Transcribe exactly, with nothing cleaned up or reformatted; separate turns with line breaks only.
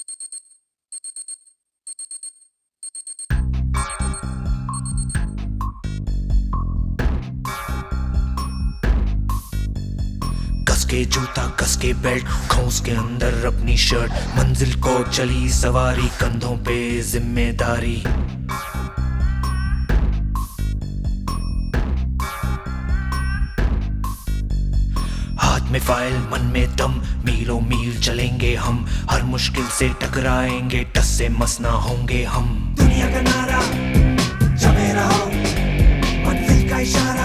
कस के जूता कस के बेल्ट, खौस के अंदर अपनी शर्ट, मंजिल को चली सवारी, कंधों पे जिम्मेदारी। हाथ में फाइल मन में दम, मीलों मील चलेंगे हम, हर मुश्किल से टकराएंगे, टस से मस ना होंगे हम।
दुनिया का नारा जमे रहो, मंजिल का इशारा